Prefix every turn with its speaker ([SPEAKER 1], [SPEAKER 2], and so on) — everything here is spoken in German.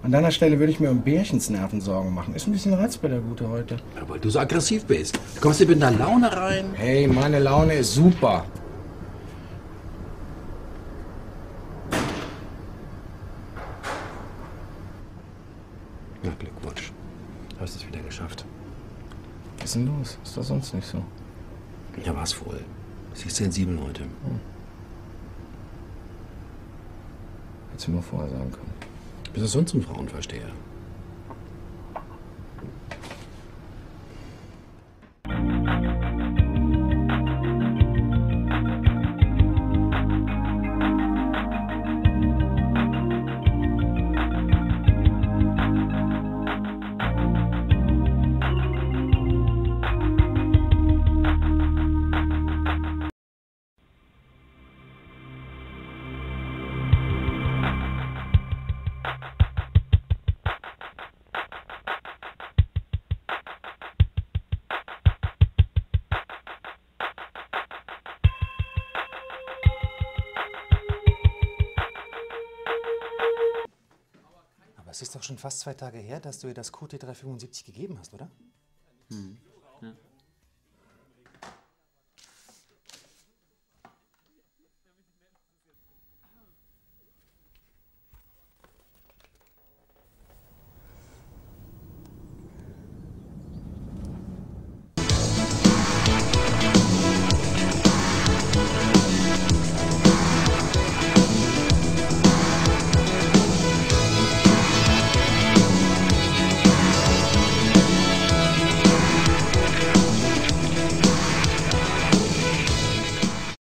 [SPEAKER 1] An deiner Stelle würde ich mir um Bärchens Nerven Sorgen machen. Ist ein bisschen Reizbar, der Gute heute.
[SPEAKER 2] Ja, weil du so aggressiv bist. Du kommst hier mit einer Laune rein.
[SPEAKER 1] Hey, meine Laune ist super.
[SPEAKER 2] Na, Glückwunsch. Hast es wieder geschafft.
[SPEAKER 1] Was ist denn los? Ist das sonst nicht so?
[SPEAKER 2] Ja, war's wohl. Sie ist sensibel heute.
[SPEAKER 1] Hättest du mir vorher sagen können.
[SPEAKER 2] Bist du sonst ein Frauenversteher?
[SPEAKER 3] Aber es ist doch schon fast 2 Tage her, dass du ihr das QT375 gegeben hast, oder?
[SPEAKER 4] Hm.